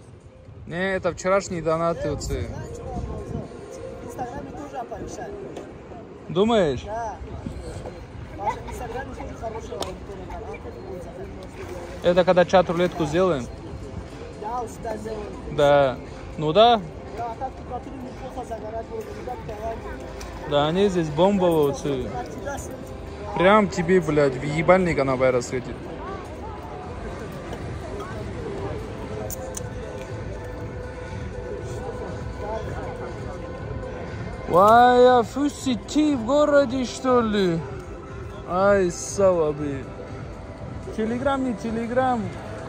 Не, это вчерашние донаты. В Инстаграме тоже оповещают. Думаешь? Да. В Инстаграме тоже хорошая аудитория. Это когда чат-рулетку сделаем? Да, у себя сделаем. Да. Ну да. Да, а так температура неплохо загорать будет. Да, они здесь бомбовцы. Прям тебе, блядь, в ебальник она байра светит. Ай, а фусити в городе, что ли? Ай, салаби. Телеграм, не телеграм.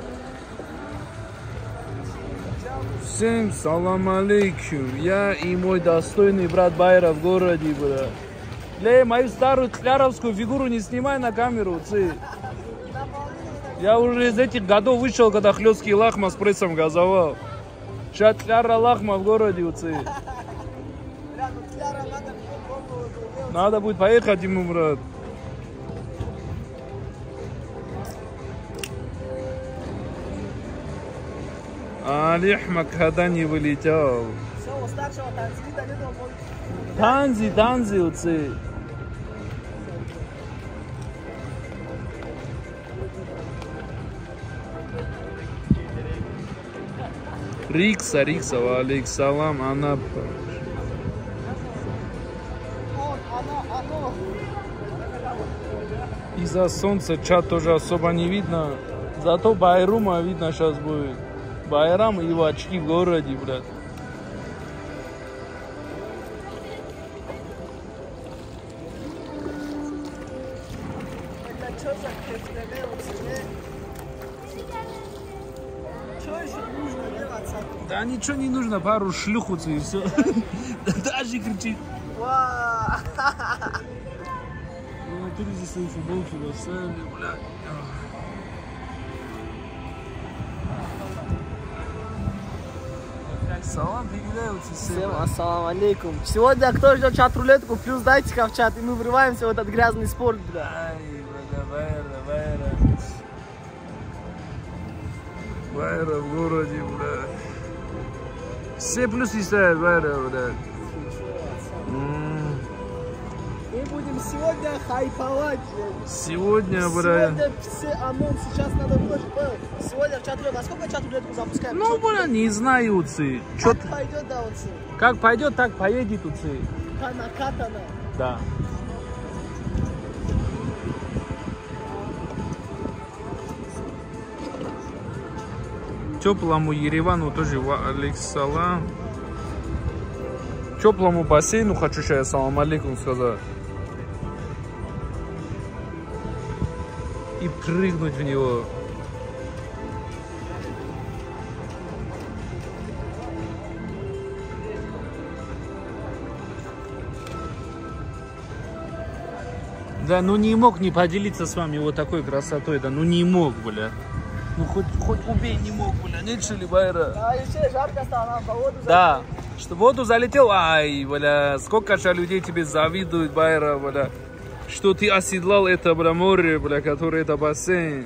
Всем салам алейкум. Я и мой достойный брат Байра в городе, бля. Ле, мою старую тляровскую фигуру не снимай на камеру, ци. Я уже из этих годов вышел, когда хлёсткий лахма с прессом газовал. Сейчас тляра лахма в городе, ци. Надо будет поехать ему, брат. Алихмак когда не вылетел. Все, у старшего Танзида не домой. Танзи, уцы. Рикса, валик салам, она. Из-за солнца чат тоже особо не видно. Зато Байрума видно сейчас будет. Байрам и его очки в городе, блядь. Это что за что еще нужно делаться? Да ничего не нужно, пару шлюхуц и все. Даже кричит. Ты здесь свои футболки поставили, блядь. Салам, передаются всем ассалам алейкум. Сегодня кто ждет чат-рулетку, плюс дайте-ка в чат, и мы врываемся в этот грязный спорт, бля. Ай, бля, Байра в городе, бля. Все плюсы ставят, Байра, бля. Мы будем сегодня хайповать. Сегодня, бля. Сегодня все анонсы, сейчас надо выложить. Сегодня в чат-рулетку. А сколько чат-рулетку запускаем? Ну, бля, не знаю, уцы. Как пойдет, да, уцы? Как пойдет, так поедет, уцы. Накатано. Да. Теплому Еревану тоже алейкум. Теплому бассейну хочу сейчас салам алейкум сказать. И прыгнуть в него. Да, ну не мог не поделиться с вами вот такой красотой, да, ну не мог, бля. Ну хоть убей, не мог, бля, нет что ли, Байра? Да, еще жарко стало, по воду залетел. Да, что в воду залетел, ай, бля, сколько же людей тебе завидуют, Байра, бля. Что ты оседлал это, бля, море, бля, которое это бассейн.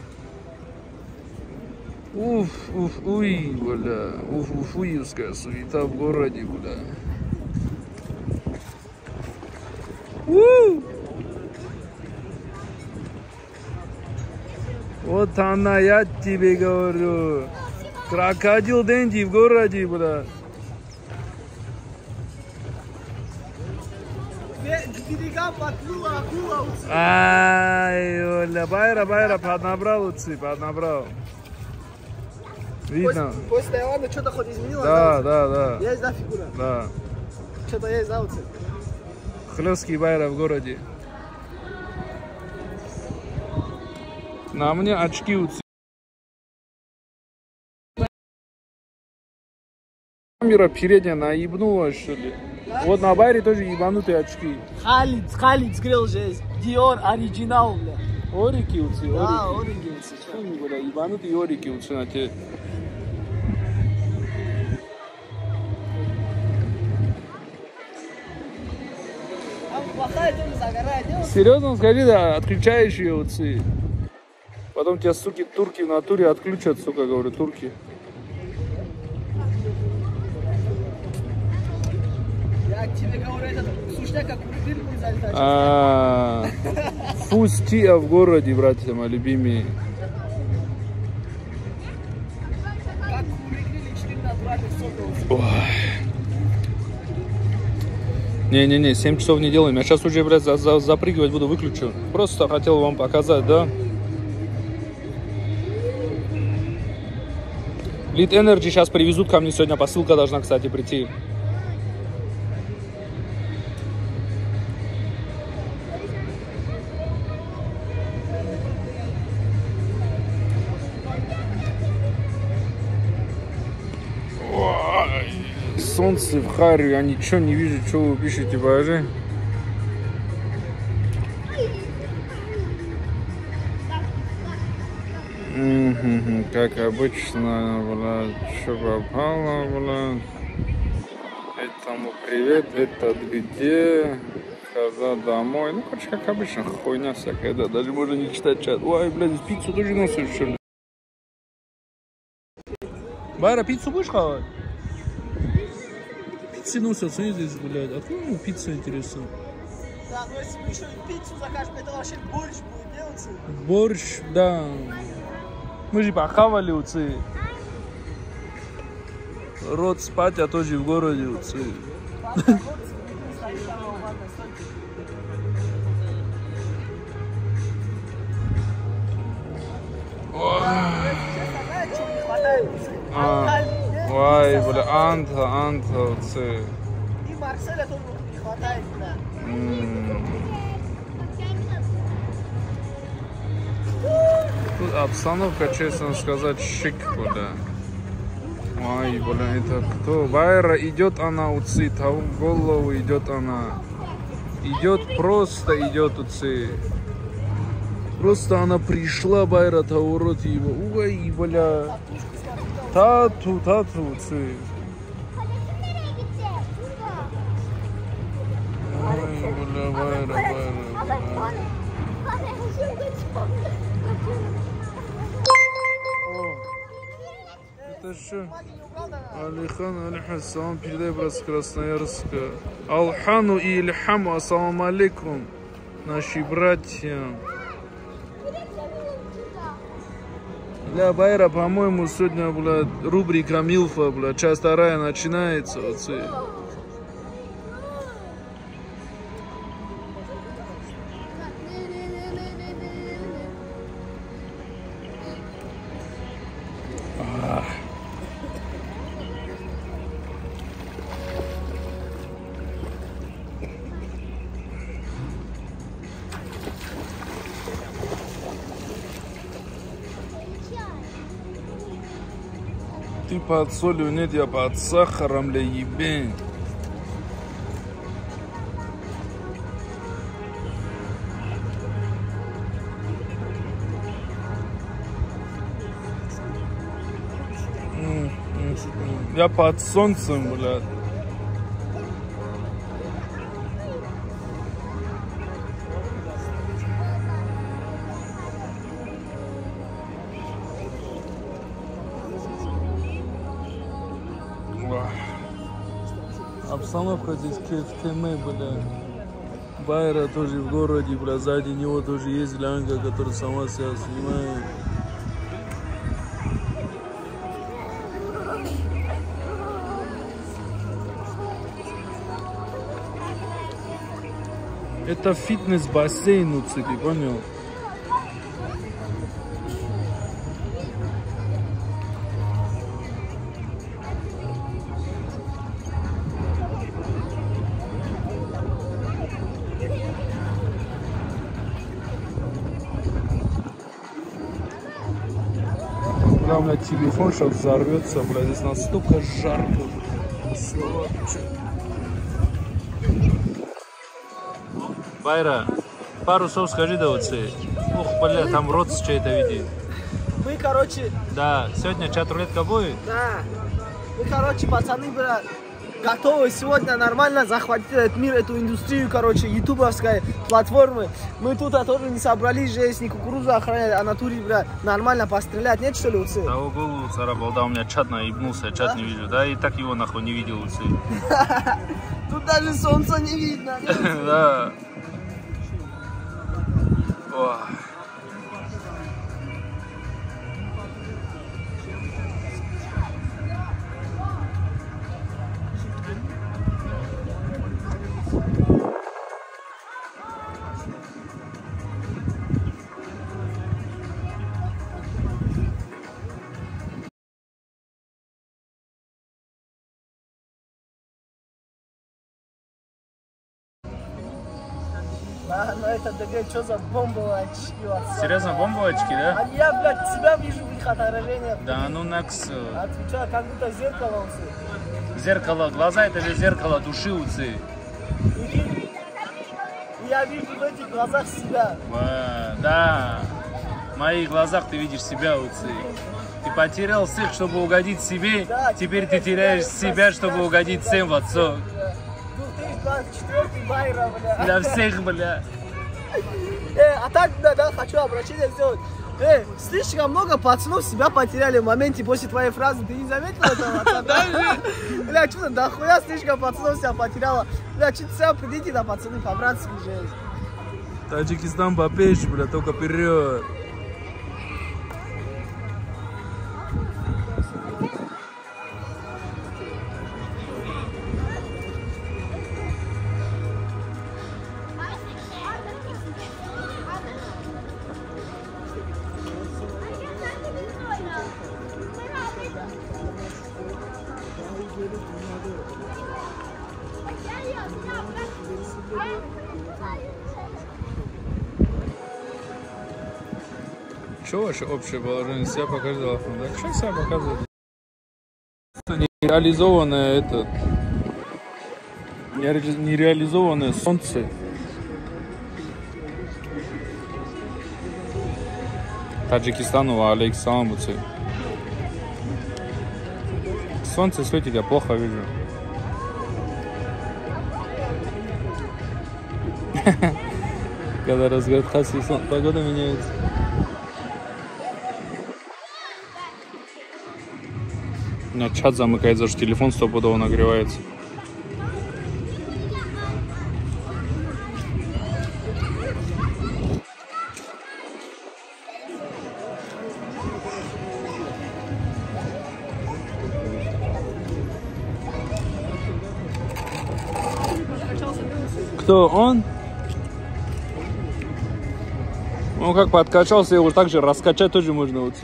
Уй, бля, уфуевская суета в городе, бля. Вот она, я тебе говорю. Крокодил Дэнди в городе, бля. Берега подплыла акула. Ай, бля, Байра, поднабрал, уцы, поднабрал. Видно? После Таиланда что-то хоть изменилось? Да. Есть, да, фигура? Да. Что-то есть, да, уцы? Хлёсткий Байра в городе. На мне очки уцы. Камера передняя наебнула, что ли? Вот на Байре тоже ебанутые очки. Халид сгрел же есть. Dior оригинал, бля. Орики уцы, орики. Да, орики уцы. Бля, ебанутые орики уцы на те. Плохая тоже загорает. Серьезно, скажи, да, отключаешь ее уцы. Потом тебя, суки, турки в натуре отключат, сука, говорю, турки. Я тебе говорю, это сушняк, как курил, будет залетать. Фустия в городе, братья мои любимые. Как курили, 4 натуральных соков. Не-не-не, 7 часов не делаем. Я сейчас уже, блядь, запрыгивать буду, выключу. Просто хотел вам показать, да? Lead Energy сейчас привезут ко мне сегодня. Посылка должна, кстати, прийти. Солнце в харе, я ничего не вижу, что вы пишете, боже. Как обычно, блядь, что попало, блядь. Этому привет, этот где? Когда домой. Ну, короче, как обычно, хуйня всякая, да, даже можно не читать чат. Ой, блядь, пиццу тоже носишь, что ли? Байра, пиццу будешь хавать? Пиццы носятся здесь, блядь. Откуда ему пицца, интересно? Да, ну если мы еще пиццу закажем, это вообще борщ будет делаться. Борщ, да. Мы же похавали уцы. Рот спать, а тоже в городе уцы. Ой, бля, Анта, уцы. И Марселя тоже не хватает, да. Тут обстановка, честно сказать, шик, бля. Ой, бля, это кто? Байра, идет она уцы, там в голову идет она. Идет, просто идет уцы. Просто она пришла, Байра, таурот его. Ой, бля. Тату, уцы. Ой, бля, Байра. Это что? Алихан, алейхассалам, передай, брат, с Красноярска. Алхану и Ильхаму, ассаламу алейкум, наши братья. Бля, Байра, по-моему, сегодня, бля, рубрика Милфа, бля, часть 2 начинается, отцы. Ты под солью, нет, я под сахаром, ля, ебень. Я под солнцем, блядь. Обстановка здесь кефтеме, бля. Байра тоже в городе, бля. Сзади него тоже есть глянка, которая сама себя снимает. Это фитнес-бассейн у Цили, понял? Бля, у меня телефон сейчас взорвется, бля, здесь настолько жарко. Байра, пару слов скажи, да, вот ух, бля, там рот с чей-то видит. Мы, короче... Да, сегодня чат-рулетка будет? Да. Мы, короче, пацаны, бля, готовы сегодня нормально захватить этот мир, эту индустрию, короче, ютубовской платформы. Мы тут тоже не собрались же, если не кукурузу охранять, а на туре, бля, нормально пострелять. Нет, что ли, уцы? Да, угол царапал, да, у меня чат наебнулся, чат не вижу, да, и так его нахуй не видел, уцы. Тут даже солнца не видно. Да. Да, но это ДГ, что за бомбовые очки у вас? Серьезно, бомбовые очки, да? А я, блядь, себя вижу в их отражениях. Да, ну накс. Отвечаю, как будто зеркало усы. Зеркало, глаза это же зеркало души, уцы. Я вижу в этих глазах себя. Да, в моих глазах ты видишь себя, уцы. Ты потерял всех, чтобы угодить себе, да, теперь ты теряешь себя, чтобы угодить всем в отцов. 2024 Байра, бля. Для всех, бля. А так, да, хочу обращение сделать. Слишком много пацанов себя потеряли в моменте после твоей фразы. Ты не заметил этого? Бля, что-то дохуя слишком пацанов себя потеряла. Бля, что-то себя придите, да, пацаны, по-братски же. Таджикистан попечь, бля, только вперед. Что ваше общее положение? Себя показывает, да? Что себя показывает? Нереализованное это... Нереализованное солнце. Таджикистану, алейкум. Солнце светит, я плохо вижу. Когда разговор хаси, погода меняется. У меня чат замыкается, что телефон стопудово нагревается. Кто он? Он как подкачался, его так же раскачать тоже можно. Вот.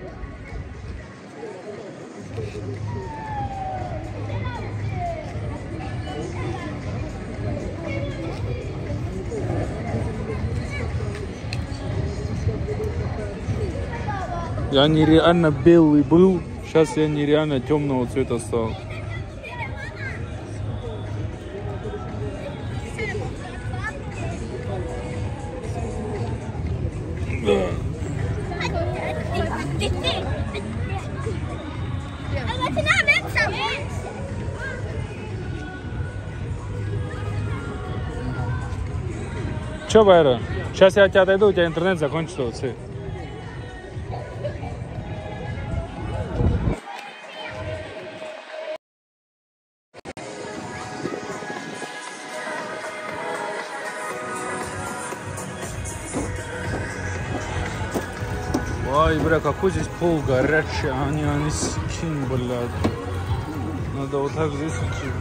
Я нереально белый был, сейчас я нереально темного цвета стал. Да. Че, Байра? Сейчас я от тебя отойду, у тебя интернет закончится. Вот, ой, бля, какой здесь пол горячий, они скин, блядь. Надо вот так здесь идти.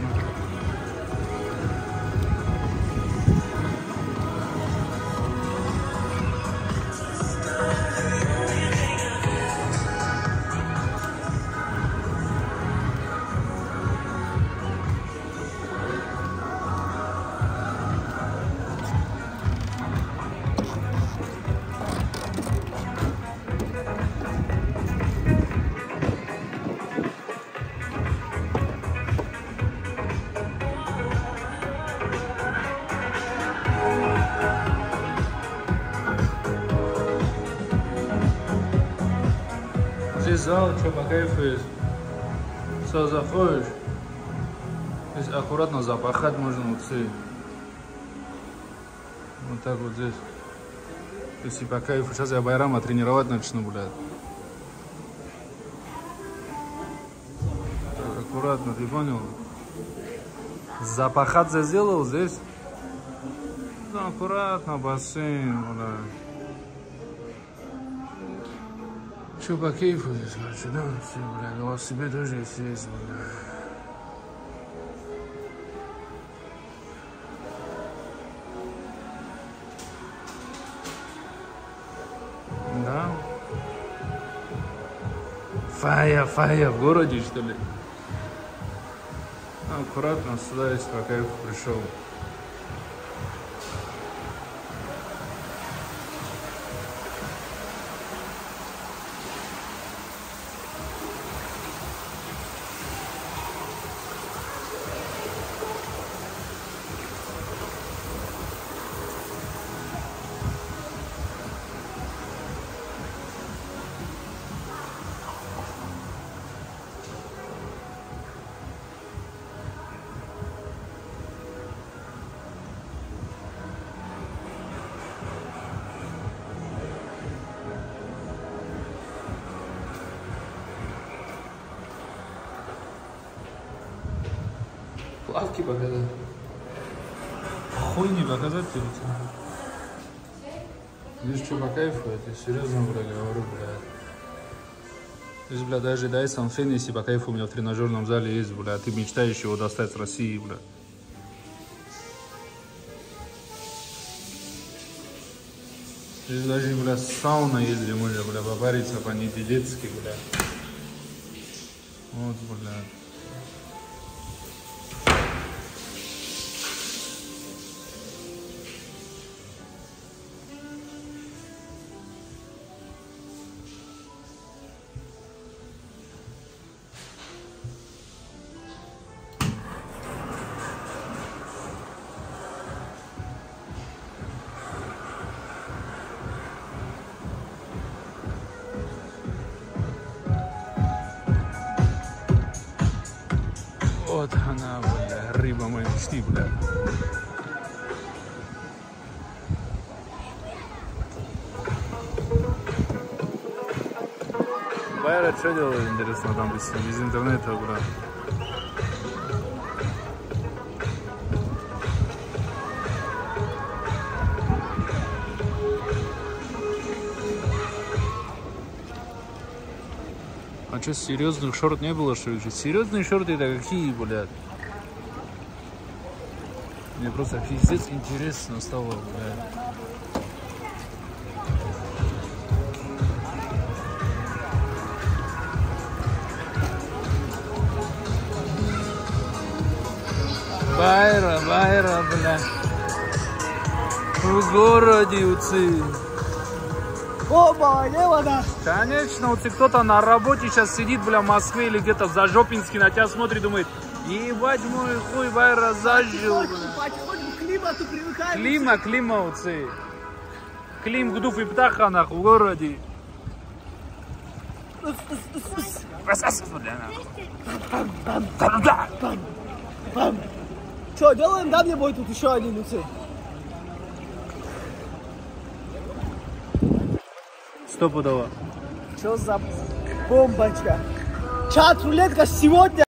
Здесь зал, что по кайфу есть. Все, заходишь. Здесь аккуратно запахать можно вот здесь. Вот так вот здесь. Если по кайфу, сейчас я Байрама тренировать начну, блядь. Так, аккуратно, ты понял? Запахать сделал здесь. Ну, аккуратно, бассейн, блядь. Че по кайфу здесь, короче, да? Все, блядь, у вас себе тоже есть, блядь. Да? Фая в городе, что ли? Аккуратно сюда, если по кайфу пришел. Плавки показать. Хуй не показать тебе. Видишь, что по кайфу, я тебе серьезно, бля, говорю, бля. Здесь, бля, даже Dyson Fan, если по кайфу у меня в тренажерном зале есть, бля, ты мечтаешь его достать с России, бля. Здесь даже, бля, сауна есть, где можно, бля, попариться по-неделецки, бля. Вот, бля. Вот она, бля, рыба моей мечты, бля. Байрат что делает, интересно, там без интернета, бля? А что, серьезных шорт не было, что ли? Серьезные шорты это какие, блядь? Мне просто пиздец интересно стало, блядь. Байра, блядь. В городе уцы. Оба, не вода. Конечно, вот кто-то на работе сейчас сидит, бля, в Москве или где-то в Зажопинске, на тебя смотрит, думает, ебать мой хуй, Байра зажил, бля. Потихоньку к климату привыкаем. Клима, уцы. Клим, гдуф и птаханах в городе. Что, делаем, да, мне будет тут еще один уцы? Стопудово. Что за бомбочка? Чат-рулетка сегодня.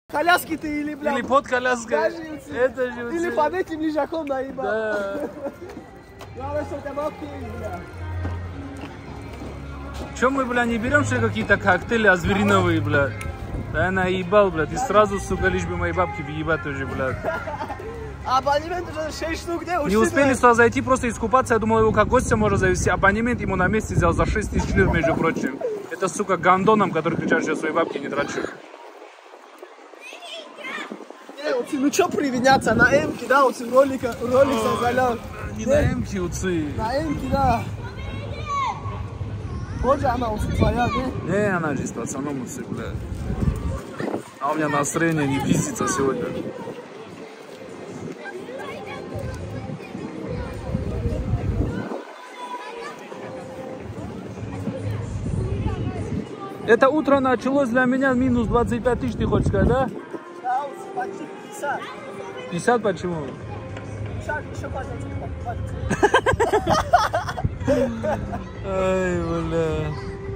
Коляски ты или, бля... Или под коляской. Это же... Или под этим лежаком наебал. Да. Главное, что у тебя бабки есть, бля. Че мы, бля, не берем что какие-то коктейли звериновые, бля? Да я наебал, бля. Ты сразу, сука, лишь бы мои бабки въебать уже, бля. Абонемент уже 6 штук, где? Не успели сюда зайти, просто искупаться. Я думал, его как гостя можно завести. Абонемент ему на месте взял за 6 тысяч лир, между прочим. Это, сука, гандоном, который кричат, что я свои бабки не трачу. Ну что привиняться, на М-ке, да, вот ролик создал. Не на М-ке, уцы. На М-ке, да. Вот же она, уцы твоя, да? Не, она же с пацаном, уцы, бля. А у меня настроение не пиздится сегодня. Это утро началось для меня минус 25 тысяч, ты хочешь сказать, да? Да, уцы, почти 50. 50 почему? Еще пожалуйста. Ай, бля.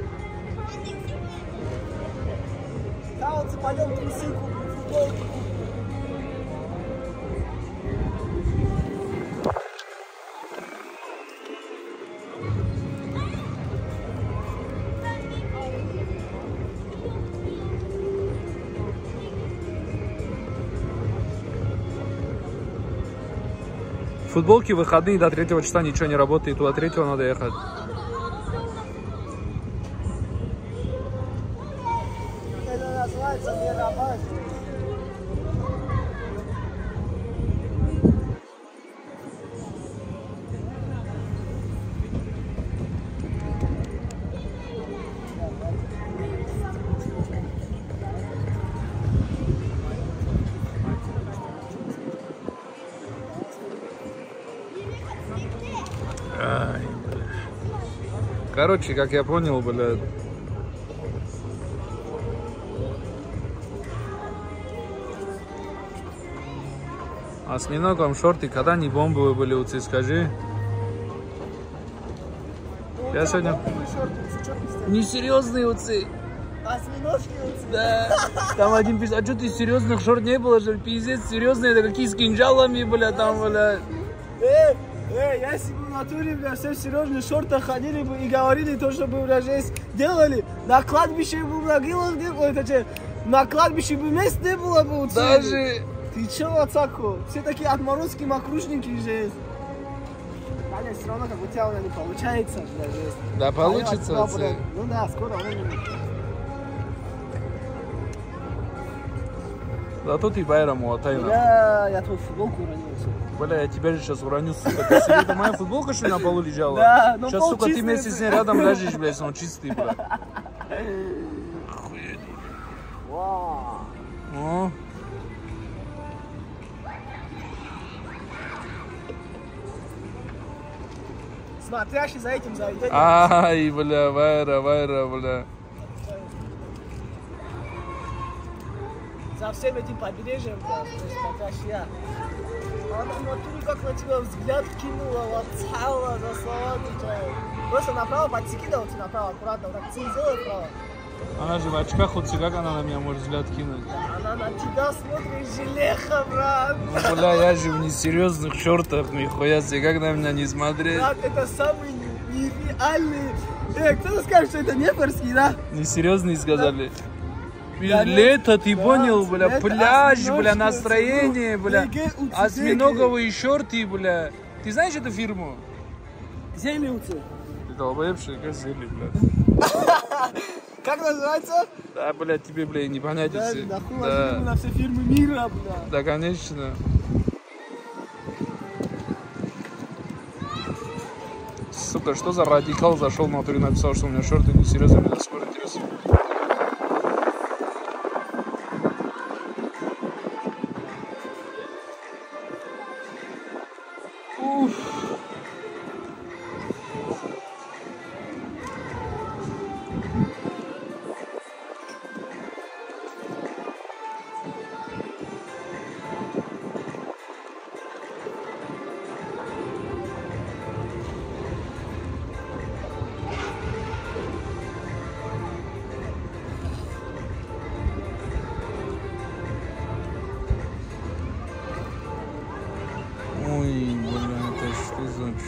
Да, уцы, пойдем трусы купим, футболку. Футболки выходные до 3 числа ничего не работает, до 3 надо ехать. Это называется мегабайт. Ай, бля. Короче, как я понял, бля. А с миногом шорты когда не бомбовые были, уцы, скажи. Я сегодня... Несерьезные уцы. Осьминожки уцы. Да. Там один пишет, а что ты серьезных шорт не было, что ли? Пиздец, серьезные, это какие с кинжалами, бля, там, бля. Если бы в натуре, бля, все в серьезных шортах ходили бы и говорили то, что бы, бля, жесть делали, на кладбище бы могилах не было, это че, на кладбище бы мест не было бы уцы. Даже... Ты че, Вацако? Все такие отморозки, макрушники, жесть. Аня, все равно, как у тебя не получается, бля, жесть. Да, получится, уцы. Ну да, скоро времени. Зато ты байрам тайна. Бля, я тут футболку уронил. Бля, я тебя же сейчас уроню, сука. Ты себе, это моя футболка, что ли, на полу лежала? Да, но сейчас, пол сука, ты чистый, вместе с ней рядом лежишь, блядь, он чистый, бля. Вау. О. Смотрящий за этим заведением. Ай, бля, Вайра, бля. За всем этим побережьем, бля, смотрящий я. Она внутри как на тебя взгляд кинула, лапцала за словами твои. Просто направо подсекидывайте, направо, аккуратно, вот так сделай вправо. Она же в очках, вот как она на меня может взгляд кинуть? Она на тебя смотрит, желеха, брат. Ну, бля, я же в несерьезных шортах, нихуя себе, как на меня не смотреть? Брат, это самый нереальный... кто скажет, что это нефорский, да? Несерьезные сказали. Да, лето, ты понял, бля, лето, пляж, бля, осьминожки, настроение, бля, уцелели. осьминоговые шорты, бля. Ты знаешь эту фирму? Зелиуцы. Ты долбоебший, как зели, бля. Как называется? Да, бля, тебе, бля, не понять. Да, все. нахуй Да. на все фирмы мира, бля. Да, конечно. Сука, что за радикал зашел на натуре, написал, что у меня шорты несерьезные, меня до сих пор интересует.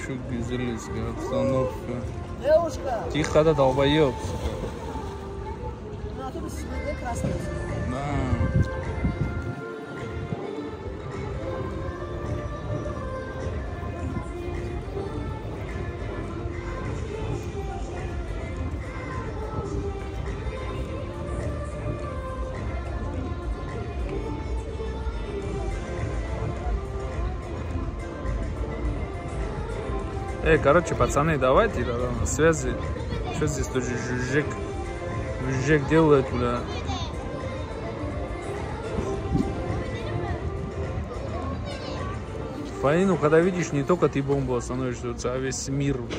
Еще гизелинская обстановка. Девушка! Тихо, да долбоёб. Ну, а тут везде красный. Да. Короче, пацаны, давайте тогда на связи. Что здесь тоже жужжек делает, бля. Фаину, когда видишь, не только ты бомбу становишься, а весь мир, бля.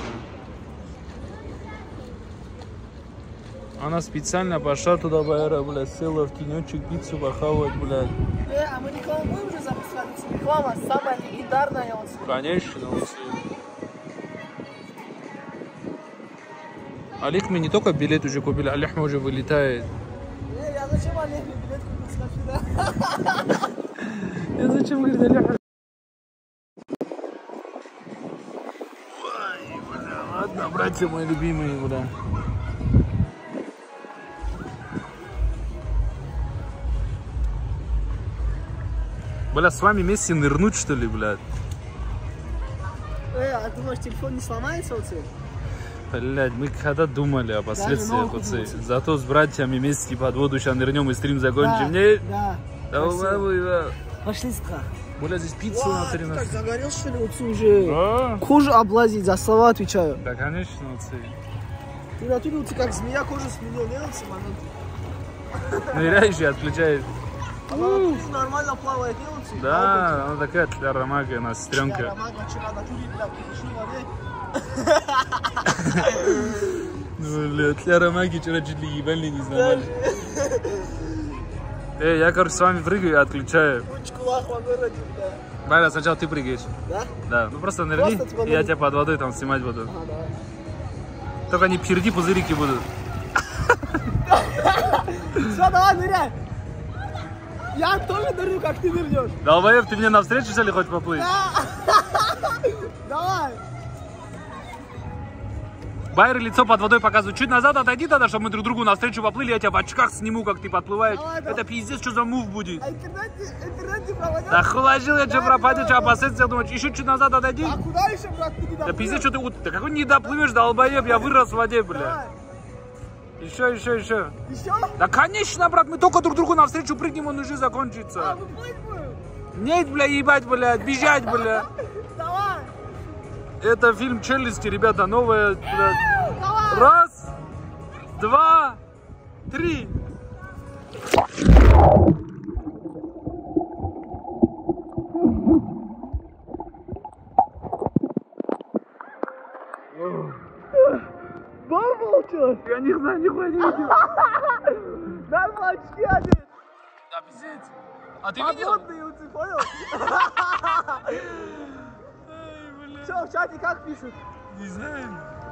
Она специально пошла туда, бля, села в тенечек, пиццу похавать, блядь. А мы рекламу будем уже запускать? Реклама самая легендарная. Конечно, Олег мне не только билет уже купили, Олег уже вылетает. Я зачем Олег мне билет купил, скажи, да? Я зачем, говорит, Олег? Ой, бля, ладно, братья мои любимые, бля. Бля, с вами вместе нырнуть, что ли, блядь? А думаешь, телефон не сломается, вот? Блядь, мы когда думали о последствиях, пацаны. Зато с братьями вместе под воду сейчас нырнем и стрим закончим. Да, да. Пошли сюда. Бля, здесь пиццу на 13. Ты так загорел, что ли, отцу уже? Кожу облазить, за слова отвечаю. Да, конечно, отцы. Ты натуре, отцы, как змея кожу сменил, не отцы, момент. Ныряешь и отключает. Она нормально плавает, не отцы? Да, она такая тляромага, она сестренка. Тляромага, вчера натуре, бля, пришли в воде. Бля, тляромаги вчера чуть ли ебали не знали. Я, короче, с вами прыгаю и отключаю. Бля, сначала ты прыгаешь. Да? Да, ну просто нырни, и я тебя под водой там снимать буду. Ага, давай. Только не впереди пузырики будут. Все, давай, ныряй. Я тоже нырну, как ты нырнешь. Долбоеб, ты мне навстречу взяли хоть поплыть? Давай. Байер лицо под водой показывает. Чуть назад отойди тогда, чтобы мы друг другу навстречу поплыли. Я тебя в очках сниму, как ты подплываешь. Давай, это давай. пиздец, что за мув будет. А интернет не пропадет? Да хуложил я, что пропадет, что опасается. Думаю, еще чуть назад отойди. А куда еще, брат, ты не доплывешь? Да пиздец, что ты... Да какой не доплывешь, долбоеб, я вырос в воде, бля. Давай. Еще. Еще? Да конечно, брат, мы только друг другу навстречу прыгнем, он уже закончится. А, мы плыть будем? Нет, бля, ебать, бля, бежать, бля. Давай. Это фильм «Челюсти», ребята, новая, бля. Давай. Раз, два, три. Бомба получилась? Я не знаю, нихуя не видел. Нормально, очки одет. Да, пиздец. А ты видел? Подводные, ты понял? Что, в чате как пишут? Не знаю.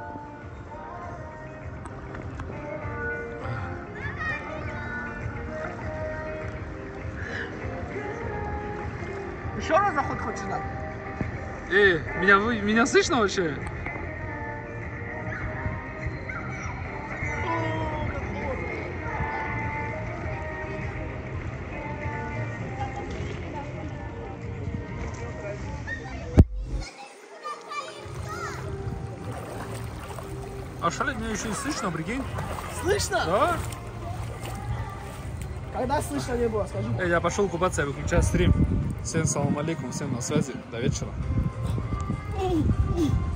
Еще раз заход хочешь дать? Меня слышно вообще? А шалить меня еще и слышно, прикинь? Слышно? Да? Когда слышно не было, скажи. Я пошел купаться, я выключаю стрим. Всем салам алейкум, всем на связи. До вечера.